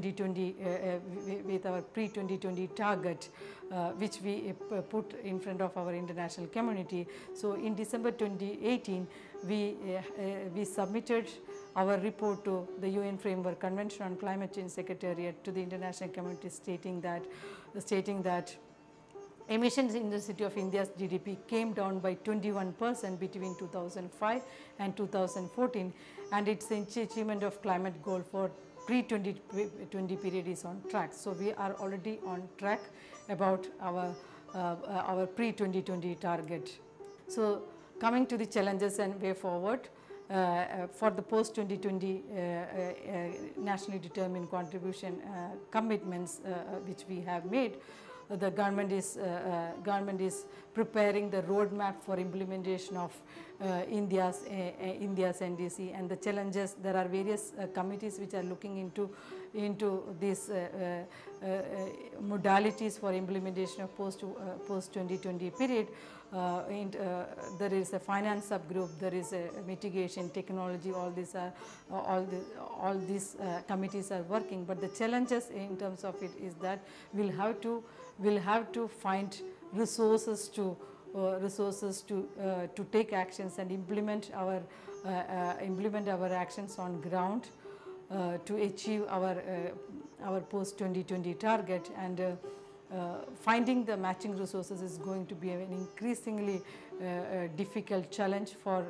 pre-2020 target, which we put in front of our international community. So in December 2018, we submitted our report to the UN Framework Convention on Climate Change Secretariat to the international community, stating that Emissions intensity of India's GDP came down by 21% between 2005 and 2014, and its achievement of climate goal for pre-2020 period is on track. So we are already on track about our pre-2020 target. So coming to the challenges and way forward, for the post-2020 nationally determined contribution commitments which we have made, the government is preparing the roadmap for implementation of India's NDC, and the challenges. There are various committees which are looking into these modalities for implementation of post 2020 period. There is a finance subgroup, there is a mitigation technology. All these committees are working, but the challenges in terms of it is that we'll have to find resources to take actions and implement our actions on ground to achieve our post 2020 target. And finding the matching resources is going to be an increasingly difficult challenge for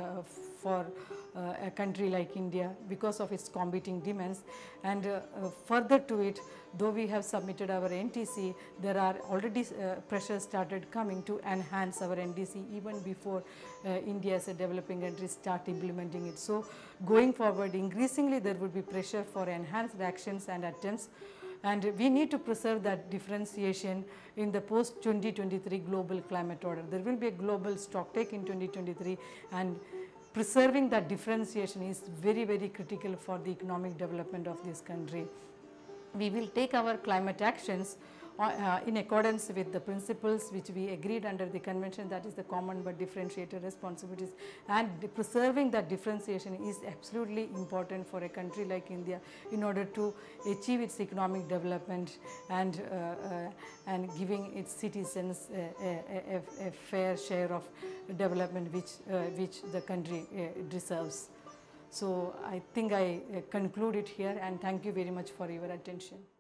a country like India because of its competing demands. And further to it, though we have submitted our NTC, there are already pressures started coming to enhance our NDC even before India as a developing country start implementing it. So going forward, increasingly there will be pressure for enhanced actions and attempts, and we need to preserve that differentiation in the post 2023 global climate order. There will be a global stocktake in 2023, and preserving that differentiation is very, very critical for the economic development of this country. We will take our climate actions in accordance with the principles which we agreed under the convention, that is the common but differentiated responsibilities, and preserving that differentiation is absolutely important for a country like India in order to achieve its economic development and giving its citizens a fair share of development which the country deserves. So I think I conclude it here, and thank you very much for your attention.